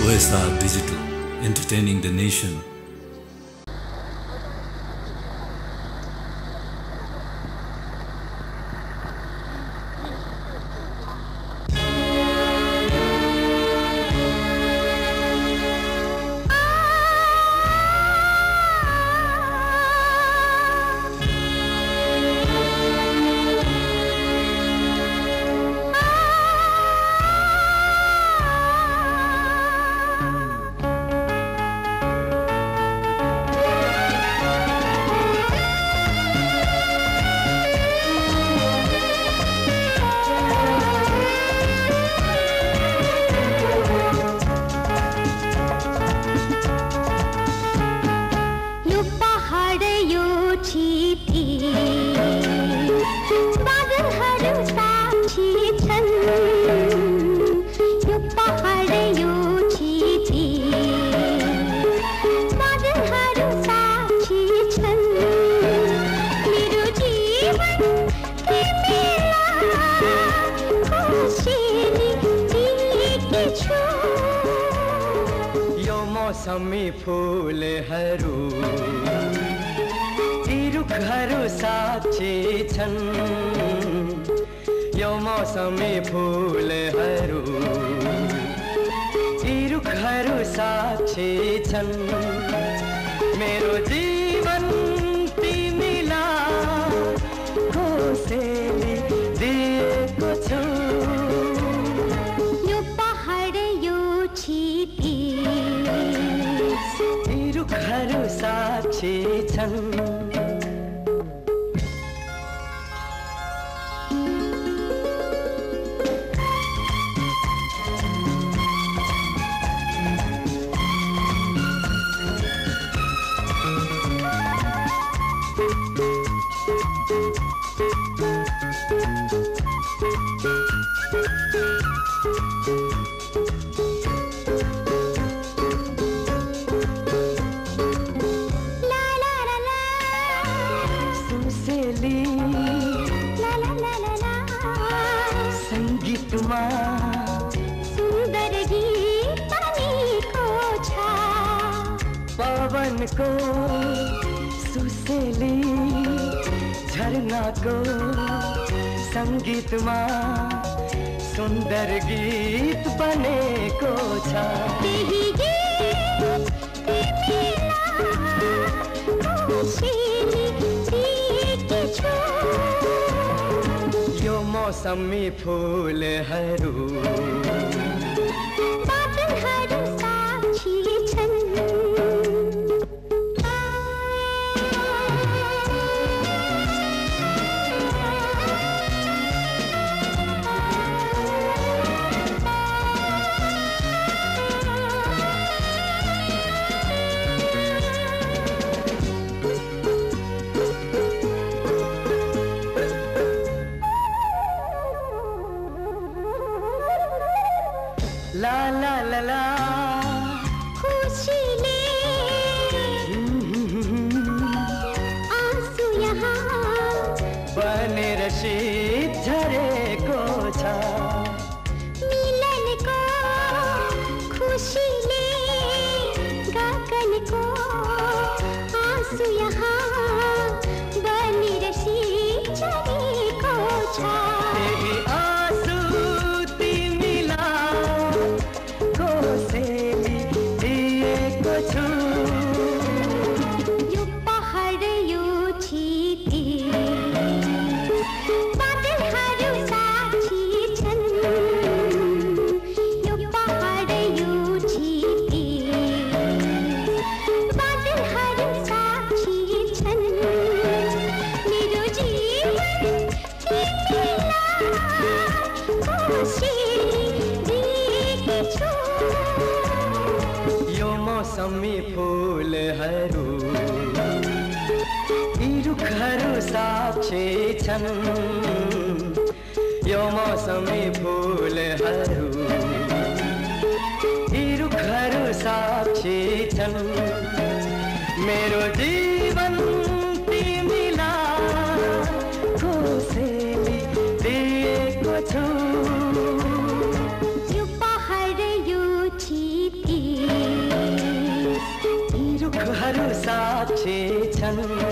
OSR Digital, entertaining the nation. मौसमी फूलहरू ती रुखहरू साक्षी छन् यो मौसमी फूलहरू ती रुखहरू साक्षी छन् मेरो जीवन तिमीलाई कसैले दिएको छु यो पहाड यो छिती रुखहरू साक्षी छन् को सुसेली झरनाको संगीतमा सुन्दर गीत बनेको छ त्यही गीत यो मौसमी फूलहरू बादलहरू साक्षी छन् मौसमी फूलहरू यी रुखहरू साक्षी छन् यो मौसमी फूलहरू यी रुखहरू साक्षी छन् मेरो जीवन तिमीलाई कसैले दिएको छु यो पहाड यो छिती छन्